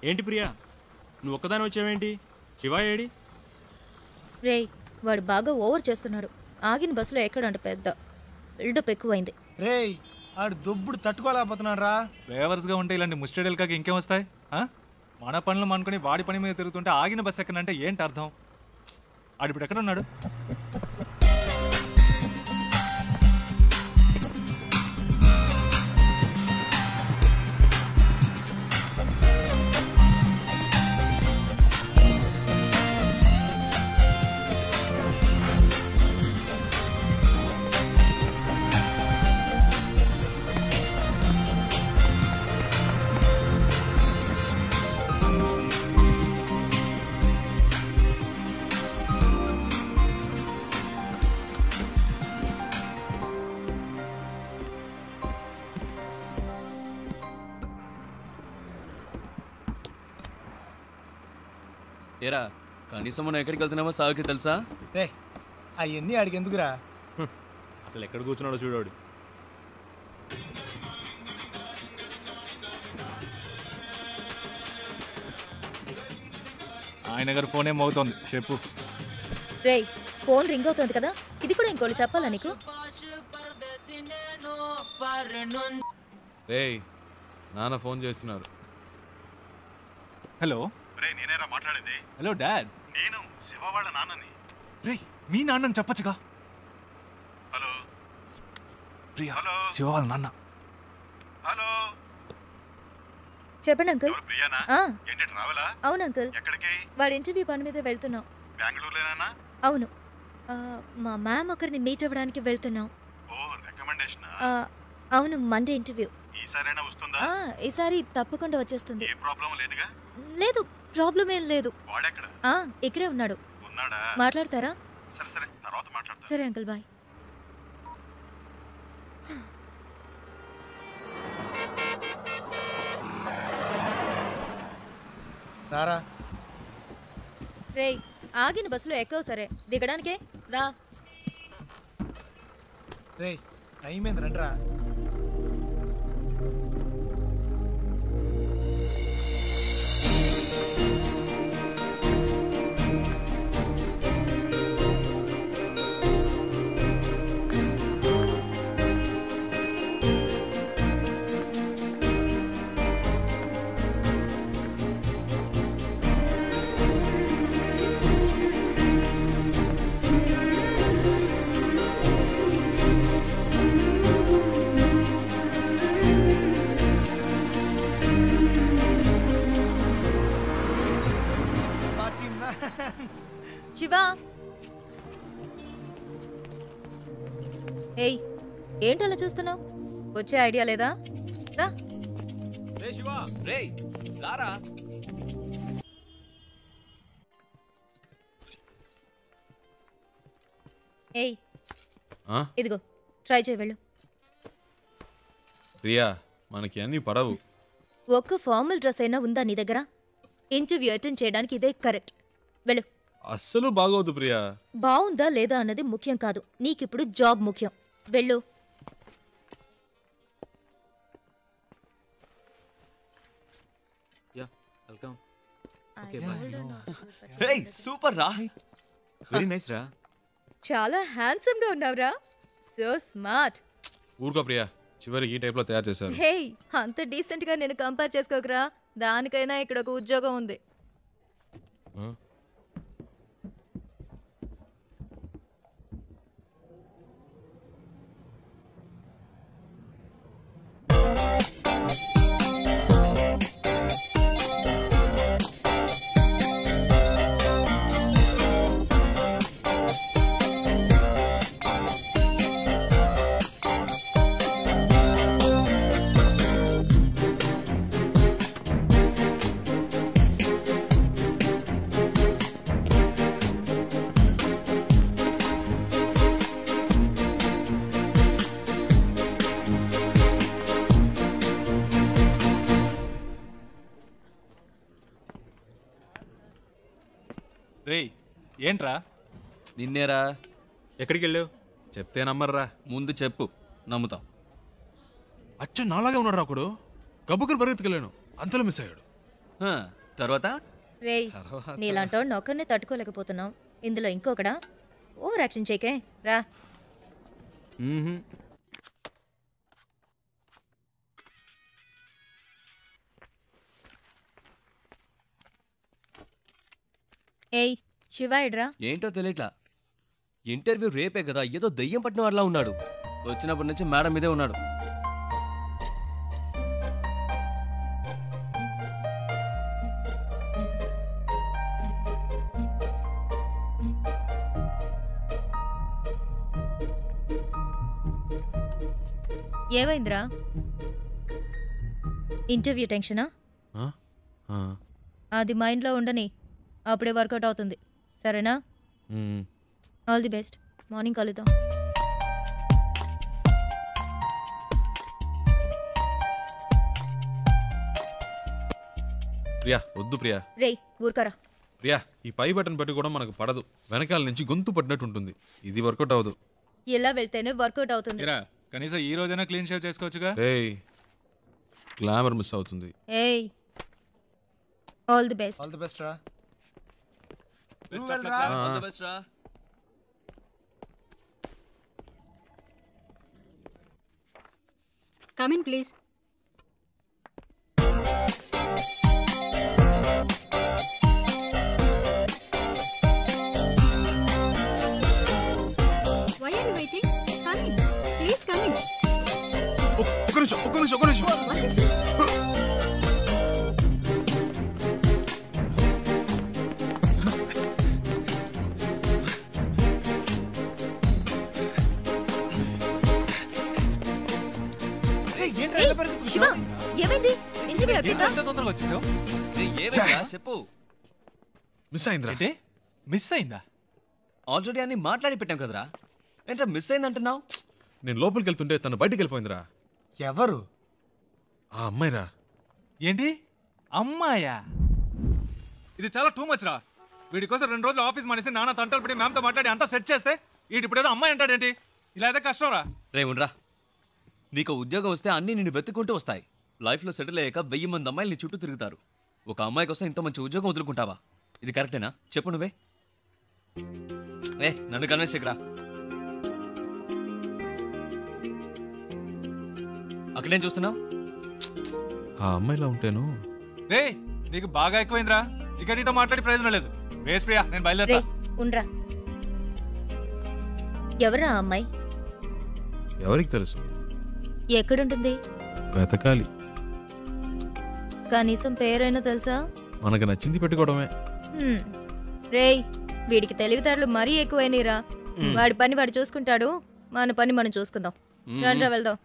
ఏంటి ప్రియా, నువ్వు ఒక్కదాని వచ్చావేంటి? శివ ఏడి? రేయ్, వాడు బాగా ఓవర్ చేస్తున్నాడు. ఆగిన బస్సులో ఎక్కడంట పెద్ద బిల్డప్ ఎక్కువైంది. రేయ్, ఆడు దుబ్బుడు తట్టుకోలేకపోతున్నాడు రా. డ్రైవర్స్గా ఉంటే ఇలాంటి ముస్టడీలు కాక ఇంకేం వస్తాయి? మన పనులు అనుకుని వాడి పని మీద తిరుగుతుంటే ఆగిన బస్సు ఎక్కడంటే ఏంటి అర్థం? ఆడిప్పుడు ఎక్కడ ఉన్నాడు? ఏరా, కనీసం మనం ఎక్కడికి వెళ్తున్నామో సాగుకి తెలుసా? రే, అవన్నీ ఆడికి ఎందుకురా? అసలు ఎక్కడ కూర్చున్నాడో చూడాడు. ఆయన గారు ఫోన్ ఏమవుతోంది, చెప్పు. రేయ్, ఫోన్ రింగ్ అవుతుంది కదా, ఇది కూడా ఇంకోటి చెప్పాలా నీకు? రేయ్, నాన్న ఫోన్ చేస్తున్నారు. హలో. నేనేరా మాట్లాడేది. Hello dad. నేను శివ వాళ్ళ నాన్నని. రే, మీ నాన్నని చెప్పచ్చుగా. హలో ప్రియా, హలో శివ వాళ్ళ నాన్న. హలో, చెప్పండి అంకుల్. ప్రియానా? ఏంటి రావాలా? అవును అంకుల్. ఎక్కడికి? వాడి ఇంటర్వ్యూ పని మీద వెళ్తున్నాం. బెంగళూరులోనేనా? అవును, మా మ్యామ్ ఒకరిని మీట్ అవ్వడానికి వెళ్తున్నాం. Oh, recommendation. అవును, మండే ఇంటర్వ్యూ. ఈసారైనా వస్తుందా? ఈసారి తప్పకుండా వచ్చేస్తుంది. ఏ ప్రాబ్లం లేదుగా? లేదు, ప్రాబ్లం ఏం లేదు. వాడెక్కడ? ఇక్కడే ఉన్నాడు. ఉన్నాడా? మాట్లాడతారా? సరే సరే, తర్వాత మాట్లాడతా. సరే అంకుల్, బాయ్. రారా. రేయ్, ఆగిన బస్సులో ఎక్కవు. సరే, దిగడానికే రా. రేయ్, టైం ఏంది, రండిరా. శివా, ఏయ్, ఏంటలా చూస్తున్నావు? వచ్చే ఐడియా లేదా? రా. రే శివ, రే రారా. ఏయ్, ఇదిగో ట్రై చేయి, వెళ్ళు. ప్రియా, మనకి అన్ని పడవు. ఒక్క ఫార్మల్ డ్రెస్ అయినా ఉందా నీ దగ్గర? ఇంటర్వ్యూ అటెండ్ చేయడానికి ఇదే కరెక్ట్. వెళ్ళు. అస్సలు బాగోదు ప్రియా. బాగుందా లేదా అన్నది ముఖ్యం కాదు, నీకిప్పుడు జాబ్ ముఖ్యం. వెళ్ళు. వెల్కమ్. రేయ్, సూపర్ రా. వెరీ నైస్ రా. చాలా హ్యాండ్సమ్ గా ఉన్నావురా. So smart. ఊరుకో ప్రియా, చివరికి ఈ టైప్ లో తయారు చేశారు. హే, అంత డీసెంట్ గా నేను కంపేర్ చేసుకోకరా. దానికైనా ఇక్కడ ఒక ఉద్యోగం ఉంది. రేయ్, ఏంట్రా? నిన్నేరా. ఎక్కడికి వెళ్ళావు? చెప్తే నమ్మర్రా. ముందు చెప్పు, నమ్ముతాం. అచ్చ నాలాగే ఉన్నాడు ఒకడు. గబ్బుకుని పరిగెత్తుకెళ్ళాను, అంతలో మిస్ అయ్యాడు. తర్వాత రేయ్ నీలాంటోడు నొక్కర్ని తట్టుకోలేకపోతున్నావు ఇందులో ఇంకొకడా ఓవర్ యాక్షన్ చేయకే రా. ఏయ్ శివాయిడ్రా. ఏంటో తెలియట్లా. ఇంటర్వ్యూ రేపే కదా, ఏదో దయ్యం పట్టిన వాళ్ళ ఉన్నాడు. వచ్చినప్పటి నుంచి మేడం మీదే ఉన్నాడు. ఏమైందిరా? ఇంటర్వ్యూ టెన్షనా? ఆ? ఆ. అది మైండ్లో ఉండని, అప్పుడే వర్కౌట్ అవుతుంది. సరేనా? మ్మ్. All the best. మార్నింగ్ కలుద్దాం. ప్రియా వద్దు ప్రియా. రేయ్ ఊరుకరా. ప్రియా ఈ పై బటన్ పెట్టి కూడా మనకు పడదు, వెనకాల నుంచి గొంతు పడినట్టు ఉంటుంది. ఇది వర్కౌట్ అవ్వదు. ఇలా వెళ్తేనే వర్కౌట్ అవుతుంది. ఇరా కనీసం ఈ రోజైనా క్లీన్ షేవ్ చేసుకోవచ్చుగా. ఏయ్ గ్లామర్ మిస్ అవుతుంది. ఏయ్ all the best. All the best రా. All the best రా. Come in, please. Why are you waiting? Come in. Please come in. ఒక్క నిమిషం. What is it? శివ ఏమైంది? ఇంటర్వ్యూ అయిపోయిందా? ఎంత తొందరగా వచ్చేసావు? రేయ్, ఏమైందిరా? చెప్పు. మిస్ అయిందిరా. ఏంటి మిస్ అయిందా? ఆల్రెడీ అన్ని మాట్లాడి పెట్టాం కదరా. ఏంట్రా మిస్ అయిందంటున్నావు? నేను లోపలికి వెళ్తుంటే తను బయటికి వెళ్ళిపోయిందిరా. ఎవరు? ఆ అమ్మాయిరా. ఏంటి అమ్మాయా? ఇది చాలా టూ మచ్ రా. వీడి కోసం 2 రోజులు ఆఫీస్ మానేసి నాన్న తంటలు పడి మ్యామ్తో మాట్లాడి అంతా సెట్ చేస్తే వీడి ఇప్పుడు ఏదో అమ్మాయి అంటాడేంటి? ఇలా అయితే కష్టం రా. రే ఉండరా. నీకు ఉద్యోగం వస్తే అన్నీ నిన్ను వెతుక్కుంటూ వస్తాయి. లైఫ్లో సెటిల్ అయ్యాక 1000 మంది అమ్మాయిలు నీ చుట్టూ తిరుగుతారు. ఒక అమ్మాయి కోసం ఇంత మంచి ఉద్యోగం వదులుకుంటావా? ఇది కరెక్టేనా? చెప్పు నువ్వే. నన్ను కన్విన్స్ చేయకురా. అక్కడేం చూస్తున్నావు? ఆ అమ్మాయిలా ఉంటేను. రే నీకు బాగా ఎక్కువైందిరా. ఇక నీతో మాట్లాడి ప్రయోజనం లేదు. వేస్ ప్రియా, నేను బయలుదేరా. రేయ్ ఉండ్రా. ఎవరా ఆ అమ్మాయి? ఎవరికి తెలుసు? ఎక్కడుంటుంది? వెతకాలి. కనీసం పేరైనా తెలుసా? మనకు నచ్చింది పెట్టుకోవడమే. రేయ్ వీడికి తెలివితేటలు మరీ ఎక్కువైనరా. వాడి పని వాడు చూసుకుంటాడు, మన పని మనం చూసుకుందాం. రండ్రా వెళ్దాం.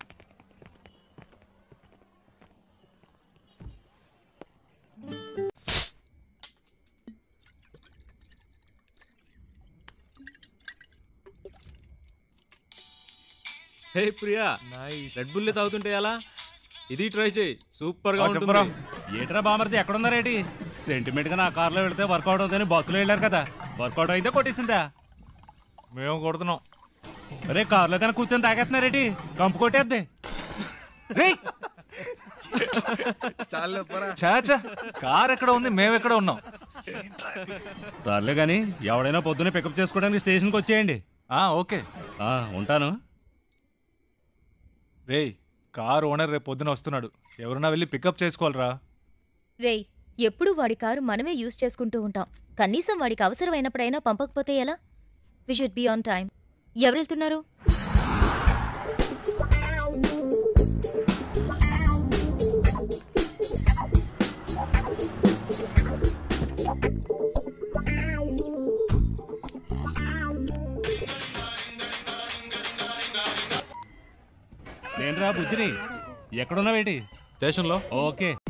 హే ప్రియా, రెడ్ బుల్ తాగుతుంటే ఎలా? ఇది ట్రై చేయి, సూపర్ గా ఉంటుంది. ఏట్రా బామర్ది ఎక్కడున్నారేటి? సెంటిమెంట్ గా నా కార్లో వెళ్తే వర్కౌట్ అవుతుందని బస్సులో వెళ్ళారు కదా, వర్కౌట్ అయితే కొట్టేసిందా? మేము కొడుతున్నాం. అరే కార్లో కానీ కూర్చొని తాగేస్తున్నారేటి? కంపు కొట్టేద్ది. చాచా కార్ ఎక్కడ ఉంది, మేమెక్కడ ఉన్నాం. సర్లే కానీ ఎవడైనా పొద్దున్నే పికప్ చేసుకోవడానికి స్టేషన్కి వచ్చేయండి. ఓకే ఉంటాను. రేయ్ కార్ ఓనర్ రేపు పొద్దున వస్తున్నాడు. ఎవరన్నా వెళ్ళి పికప్ చేసుకోవాలరా. రేయ్ ఎప్పుడు వాడి కారు మనమే యూజ్ చేసుకుంటూ ఉంటాం. కనీసం వాడికి అవసరమైనప్పుడైనా పంపకపోతే ఎలా? We should be on time. ఎవరు వెళ్తున్నారు? నేనురా బుజ్జిని. ఎక్కడున్నావేటి? స్టేషన్లో. ఓకే.